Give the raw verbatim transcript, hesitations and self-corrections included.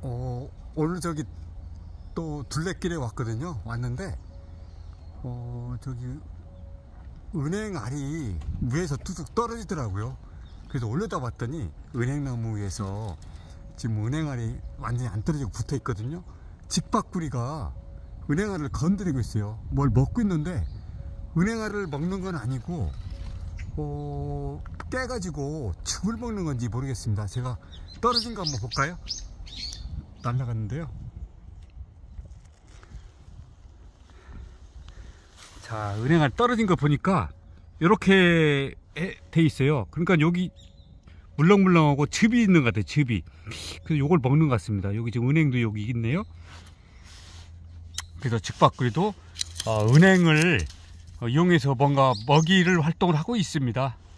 어, 오늘 저기 또 둘레길에 왔거든요. 왔는데 어, 저기 은행알이 위에서 뚝뚝 떨어지더라고요. 그래서 올려다 봤더니 은행나무 위에서 지금 은행알이 완전히 안 떨어지고 붙어 있거든요. 직박구리가 은행알을 건드리고 있어요. 뭘 먹고 있는데 은행알을 먹는 건 아니고 어, 깨가지고 죽을 먹는 건지 모르겠습니다. 제가 떨어진 거 한번 볼까요? 날라갔는데요. 자, 은행알 떨어진 거 보니까 이렇게 돼 있어요. 그러니까 여기 물렁물렁하고 즙이 있는 것 같아요. 즙이. 그래서 요걸 먹는 것 같습니다. 여기 지금 은행도 여기 있네요. 그래서 즉박구리도 어, 은행을 어, 이용해서 뭔가 먹이를 활동을 하고 있습니다.